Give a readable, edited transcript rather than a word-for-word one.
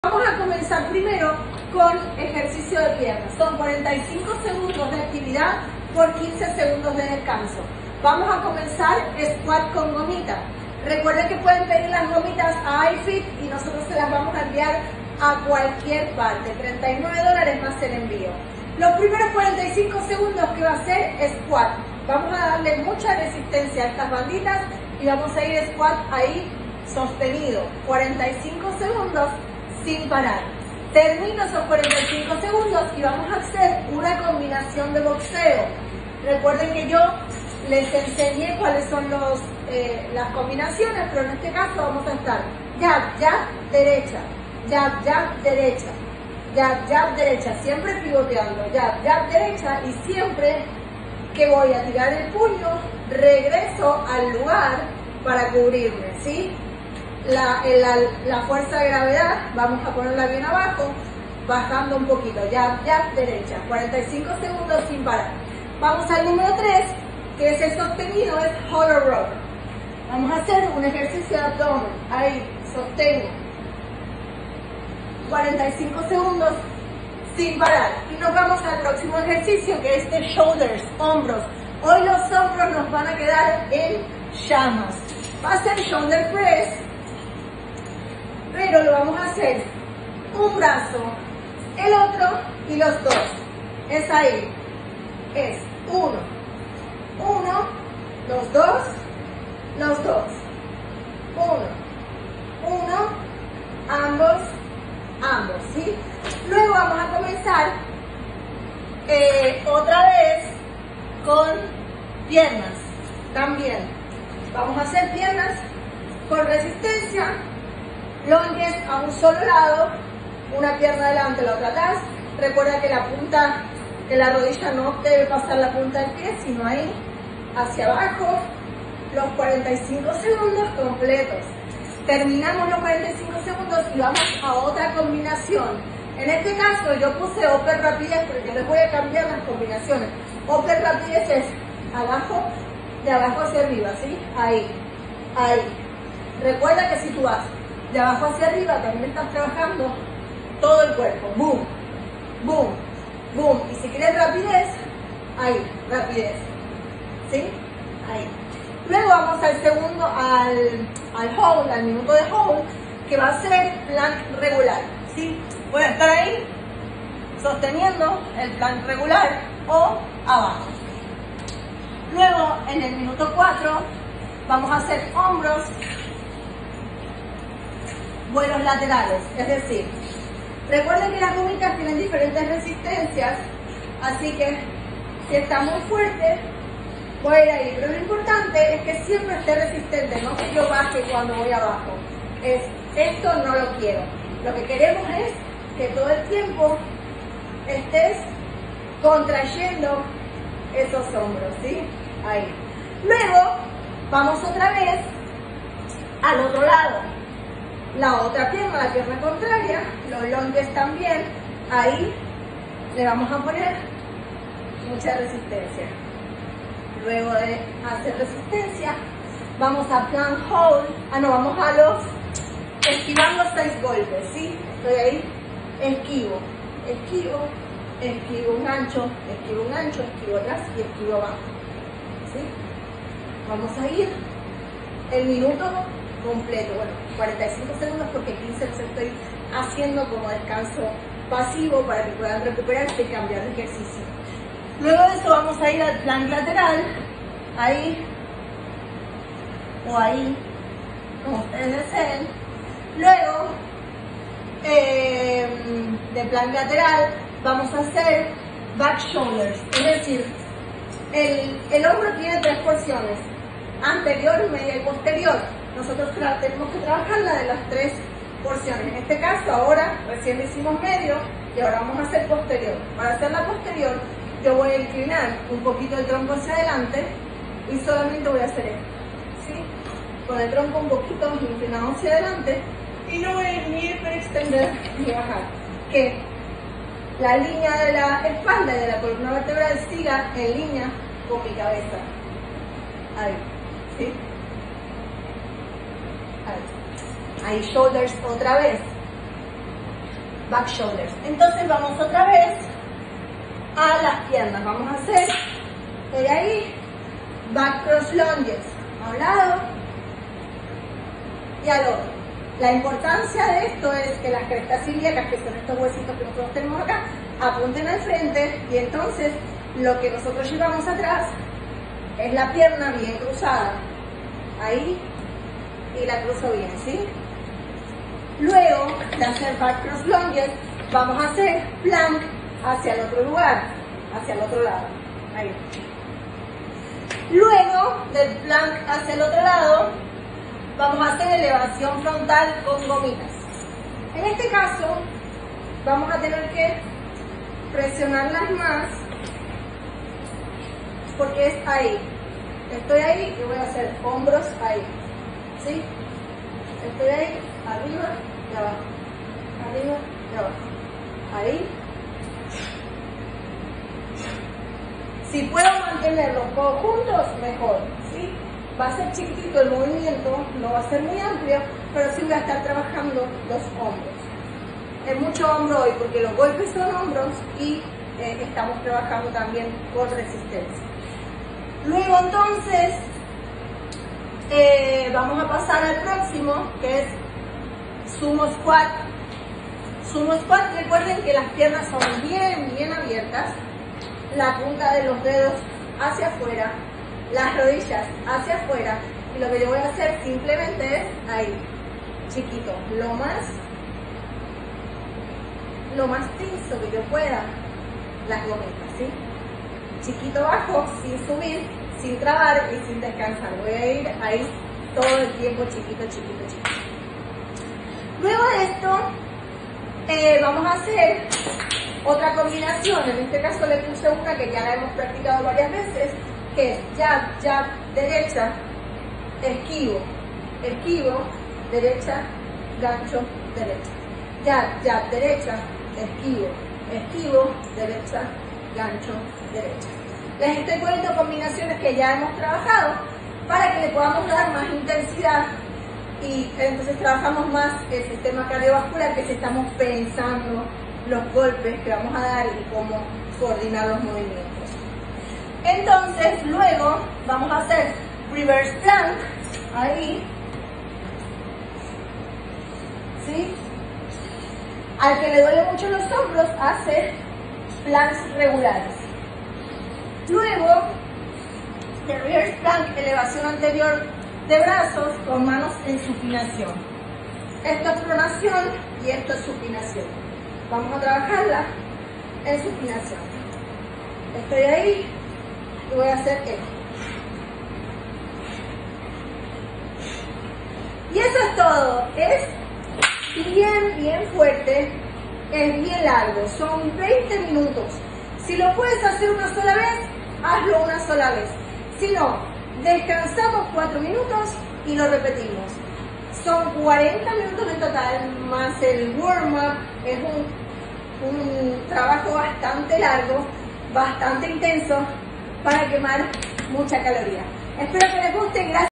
Vamos a comenzar primero con ejercicio de piernas. Son 45 segundos de actividad por 15 segundos de descanso. Vamos a comenzar squat con gomita. Recuerden que pueden pedir las gomitas a iFit y nosotros se las vamos a enviar a cualquier parte. $39 más el envío. Los primeros 45 segundos que va a ser squat. Vamos a darle mucha resistencia a estas banditas y vamos a ir squat ahí sostenido. 45 segundos sin parar. Termino esos 45 segundos y vamos a hacer una combinación de boxeo. Recuerden que yo les enseñé cuáles son las combinaciones, pero en este caso vamos a estar jab, jab, derecha, jab, jab, derecha, jab, jab, derecha, siempre pivoteando, jab, jab, derecha, y siempre que voy a tirar el puño, regreso al lugar para cubrirme, ¿sí? La fuerza de gravedad, vamos a ponerla bien abajo, bajando un poquito, jab, jab, derecha, 45 segundos sin parar. Vamos al número 3, que es el sostenido, es hollow row. Vamos a hacer un ejercicio de abdomen, ahí, sostengo, 45 segundos sin parar. Y nos vamos al próximo ejercicio, que es de shoulders, hombros. Hoy los hombros nos van a quedar en llamas. Va a ser shoulder press, pero lo vamos a hacer un brazo, el otro y los dos. Es ahí, es uno, los dos, uno, ambos, ¿sí? Luego vamos a comenzar otra vez con piernas, también. Vamos a hacer piernas con resistencia, lunges a un solo lado, una pierna adelante, la otra atrás. Recuerda que la punta de la rodilla no debe pasar la punta del pie, sino ahí, hacia abajo, los 45 segundos completos. Terminamos los 45 segundos y vamos a otra combinación. En este caso yo puse upper rapidez, pero yo les voy a cambiar las combinaciones. Upper rapidez es abajo, de abajo hacia arriba, ¿sí? Ahí. Recuerda que si tú vas de abajo hacia arriba, también estás trabajando todo el cuerpo. Boom, boom, boom. Y si quieres rapidez, ahí, rapidez. ¿Sí? Ahí. Luego vamos al segundo, al hold, al minuto de hold, que va a ser plank regular. ¿Sí? Voy a estar ahí, sosteniendo el plank regular o abajo. Luego, en el minuto 4, vamos a hacer hombros, vuelos laterales. Es decir, recuerden que las gomitas tienen diferentes resistencias, así que si está muy fuerte, voy a ir ahí. Pero lo importante es que siempre esté resistente, no que yo baje cuando voy abajo. Esto no lo quiero. Lo que queremos es que todo el tiempo estés contrayendo esos hombros, ¿sí? Ahí. Luego, vamos otra vez al otro lado. La otra pierna, la pierna contraria, los lunges también. Ahí le vamos a poner mucha resistencia. Luego de hacer resistencia, vamos a plank hold. Vamos a esquivando 6 golpes, ¿sí? Estoy ahí, esquivo, un gancho, esquivo atrás y esquivo abajo, ¿sí? Vamos a ir el minuto completo, bueno, 45 segundos porque 15 los estoy haciendo como descanso pasivo para que puedan recuperarse y cambiar de ejercicio. Luego de eso vamos a ir al plank lateral, ahí o ahí, como ustedes deseen. Luego, de plank lateral, vamos a hacer back shoulders, es decir, el hombro tiene 3 porciones, anterior, media y posterior. Nosotros tenemos que trabajar la de las 3 porciones. En este caso, ahora recién hicimos medio y ahora vamos a hacer posterior. Para hacer la posterior, yo voy a inclinar un poquito el tronco hacia adelante y solamente voy a hacer esto, ¿sí? Con el tronco un poquito inclinado hacia adelante y no voy a ir ni hiperextender ni bajar. Que la línea de la espalda y de la columna vertebral siga en línea con mi cabeza. Ahí, ¿sí? Ahí shoulders otra vez. back shoulders. Entonces vamos otra vez a las piernas. Vamos a hacer, estoy ahí, back cross lunges, a un lado y al otro. La importancia de esto es que las crestas ilíacas, que son estos huesitos que nosotros tenemos acá, apunten al frente, y entonces lo que nosotros llevamos atrás es la pierna bien cruzada, ahí, y la cruzo bien, ¿sí? Luego de hacer back cross lunges, vamos a hacer plank hacia el otro lugar, hacia el otro lado, ahí. Luego del plank hacia el otro lado, vamos a hacer elevación frontal con gomitas. En este caso, vamos a tener que presionarlas más, porque es ahí. Estoy ahí y voy a hacer hombros ahí, ¿sí? Estoy ahí, arriba y abajo, arriba y abajo, ahí. Si puedo mantener los codos juntos, mejor, ¿sí? Va a ser chiquitito el movimiento, no va a ser muy amplio, pero sí voy a estar trabajando los hombros. Es mucho hombro hoy porque los golpes son hombros y estamos trabajando también con resistencia. Luego entonces vamos a pasar al próximo, que es sumo squat. Sumo squat, recuerden que las piernas son bien abiertas, la punta de los dedos hacia afuera, las rodillas hacia afuera, y lo que yo voy a hacer simplemente es ahí, chiquito, lo más tenso que yo pueda, las gomitas, ¿sí? Chiquito bajo, sin subir, sin trabar y sin descansar. Voy a ir ahí todo el tiempo, chiquito. Luego de esto, vamos a hacer otra combinación. En este caso le puse una que ya la hemos practicado varias veces, que es jab, derecha, esquivo, derecha, gancho, derecha. Jab, derecha, esquivo, derecha, gancho, derecha. Les estoy poniendo combinaciones que ya hemos trabajado para que le podamos dar más intensidad y entonces trabajamos más el sistema cardiovascular, que si estamos pensando los golpes que vamos a dar y cómo coordinar los movimientos. Entonces luego vamos a hacer reverse plank, ahí, ¿sí? Al que le duele mucho los hombros hace planks regulares. Luego de reverse plank, elevación anterior de brazos con manos en supinación. Esto es pronación y esto es supinación. Vamos a trabajarla en supinación. Estoy ahí y voy a hacer esto. Y eso es todo. Es bien fuerte, es bien largo, son 20 minutos. Si lo puedes hacer una sola vez, hazlo una sola vez. Si no, descansamos 4 minutos y lo repetimos. Son 40 minutos en total, más el warm-up. Es un trabajo bastante largo, bastante intenso, para quemar mucha caloría. Espero que les guste. Gracias.